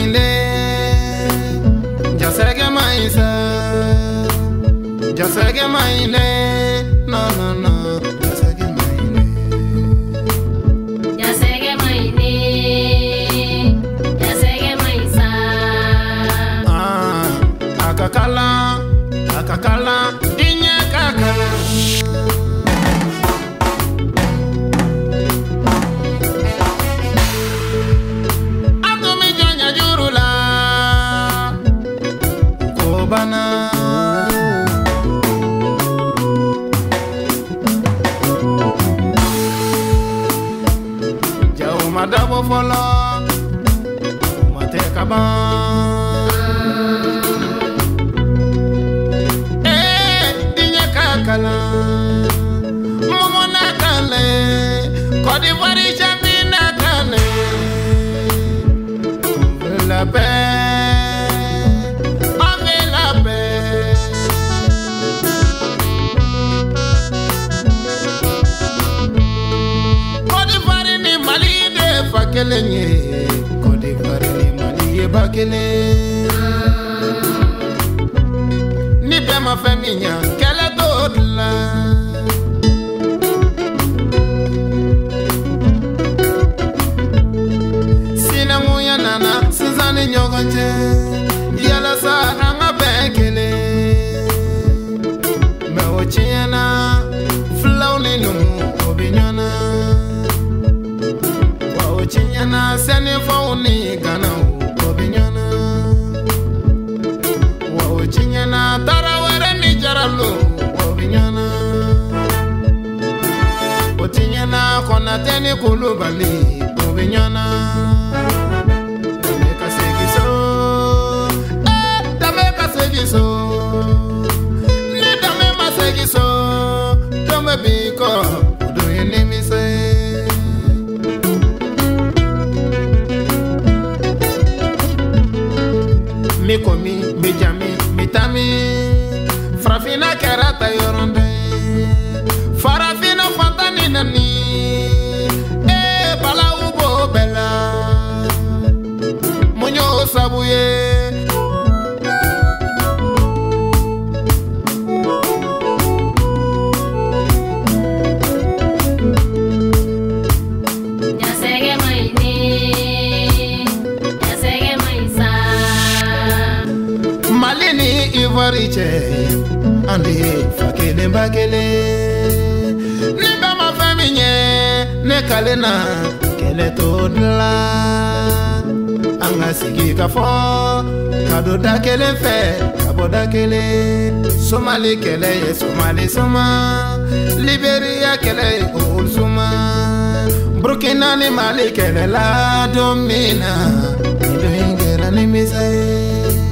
mainde, jasege maisa, jasege mainde, no no no, jasege mainde, jasege mainde, jasege maisa. Akakala, akakala, dinya kakala. Bana Jau madabo folo Mate kaban Dinya kakala Momo nakale Kodi wari chambi nakale La paix Kodi Fari ni Mali bakele Ni be ma faminya kele dodla Sina muya nana sizani nyogonje Yala sa anga bekele Me ochiena flow ni numu obinyana Chinyana sene fauni gana obinyana Wa chinyana tarawere ni jaralo obinyana O chinyana kona teni kulubali obinyana Dameka segiso dameka segiso Ni damema segiso Dome biko Udu yenimi se Mi komi, mi jami, mi tami Farafina kerata yoronde Farafina fantani nani bala ubo bela Munyo sabuye Ivoriche andi fakele mbakele Niba ma feminye ne kalena kele todla Anga sigi kafo kado da kele fe kabo da kele Somali kele ye Somali soma Liberia kele ye ul soma Burkina ni Mali kele la domina Nido ingera ni misae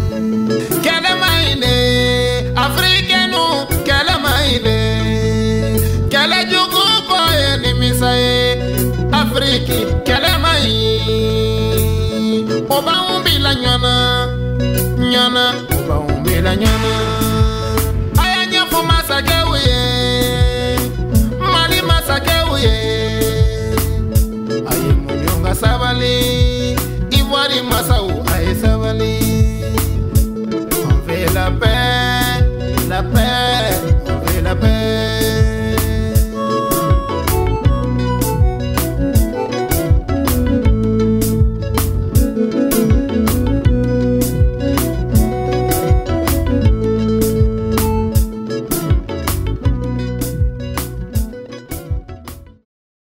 Africano, kele maide, kele jugu boye ni misae. Afriki, kele mai. Oba umbila nyana, nyana, oba umbila nyana.